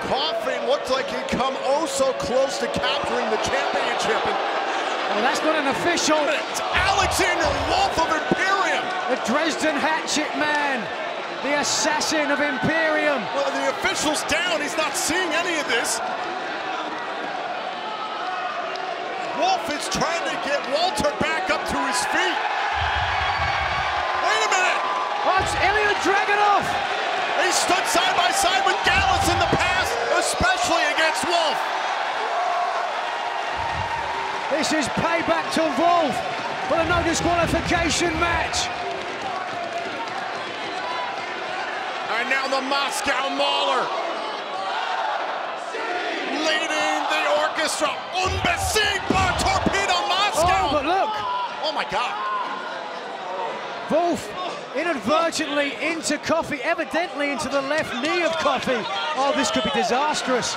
Coffey looked like he'd come oh so close to capturing the championship. Well, that's not an official. It's Alexander Wolf of Imperium. The Dresden Hatchet Man, the assassin of Imperium. Well, the official's down. He's not seeing any of this. Wolf is trying to get Walter back up to his feet. Wait a minute. Oh, it's Ilya Dragunov. He stood side by side with Gallus in the past, especially against Wolf. This is payback to Wolf for the no disqualification match. And now the Moscow Mauler leading the orchestra. Unbesiegbar Torpedo Moscow. Oh, but look. Oh my God. Wolf inadvertently into Coffey, evidently into the left knee of Coffey. Oh, this could be disastrous.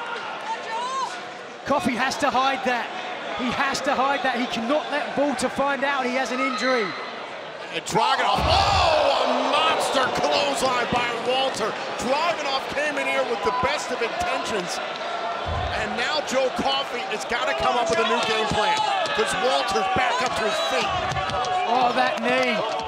Coffey has to hide that. He has to hide that. He cannot let Walter find out he has an injury. And Dragunov, oh, a monster clothesline by Walter. Dragunov came in here with the best of intentions. And now Joe Coffey has got to come up with a new game plan because Walter's back up to his feet. Oh, that knee.